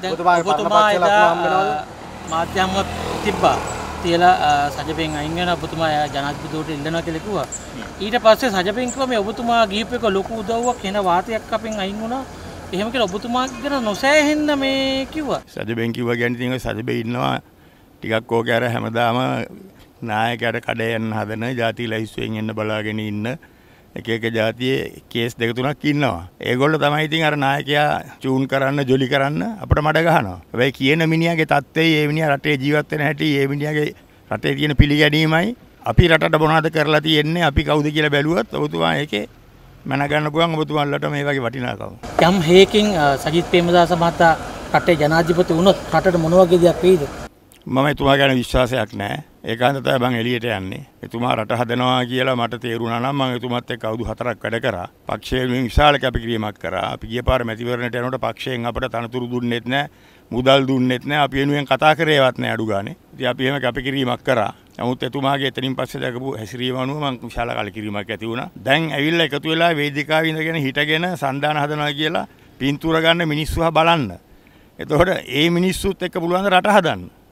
ඔබතුමා එදා මාධ්‍යම්වත් තිබ්බා. තියලා සජපෙන් අයින් වෙන ඔබතුමා ජනාධිපතිවරට ඉල්ලනවා කියලා කිව්වා. ඊට පස්සේ සජපෙන් කිව්වා මේ ඔබතුමා ගිහිප් එක ලොකු උදව්වක් එන වාතයක් අපෙන් අයින් වුණා. එහෙම කියලා ඔබතුමා ගැන නොසෑහෙන්න මේ කිව්වා. සජපෙන් කිව්වා කියන්නේ ඉතින් සජපෙ ඉන්නවා ටිකක් ඕකේ අර හැමදාම නායකයාට කඩේ යන්න හදන ජාතිය ලැයිස්තුවෙන් එන්න බලාගෙන ඉන්න එක එක ජාතියේ කේස් දෙක තුනක් ඉන්නවා. ඒගොල්ලෝ තමයි ඉතින් අර නායකයා චූන් කරන්න, ජොලි කරන්න අපිට මඩ ගහනවා. හැබැයි කියන මිනිහාගේ තත්ත්වය, ඒ මිනිහා රටේ ජීවත් වෙන හැටි, ඒ මිනිහාගේ රටේ තියෙන පිළිගැනීමයි අපි රටට මොනවද කරලා තියෙන්නේ, අපි කවුද කියලා බැලුවොත් ඔබතුමා ඒකේ මන ගන්න පුළුවන් ඔබතුමාලට මේ වගේ වටිනාකම. යම් හේකින් සජිත් ප්‍රේමදාස මහතා රටේ ජනාධිපති වුණොත් රටට මොන වගේ දෙයක් වෙයිද? මම එතුමා ගැන විශ්වාසයක් නැහැ. ඒකාන්ත තමයි මම එළියට යන්නේ. එතුමා රට හදනවා කියලා මට තේරුණා නම් මම එතුමාත් එක්ක අවුරුදු 4ක් වැඩ කරා. පක්ෂයේ විශාල කැපකිරීමක් කරා. අපි ගිය පාර මැතිවරණයට යනකොට පක්ෂයෙන් අපට තනතුරු දුන්නෙත් නැහැ, මුදල් දුන්නෙත් නැහැ. අපි වෙනුවෙන් කතා කරේවත් නැහැ අඩු ගානේ. ඉතින් අපි එහෙම කැපකිරීමක් කරා. නමුත් එතුමාගේ එතනින් පස්සේ දැකපු හැසිරීම අනුව මම විශාල කලකිරීමක් ඇති වුණා. දැන් ඇවිල්ලා එකතු වෙලා වේදිකාවේ ඉඳගෙන හිටගෙන සන්දාන හදනවා කියලා පින්තූර ගන්න මිනිස්සු බලන්න. එතකොට ඒ මිනිස්සුත් එක්ක පුළුවන් රට හදන්න.